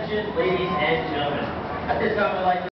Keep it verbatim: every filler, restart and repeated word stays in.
Attention, ladies and gentlemen. At this time, I'd like to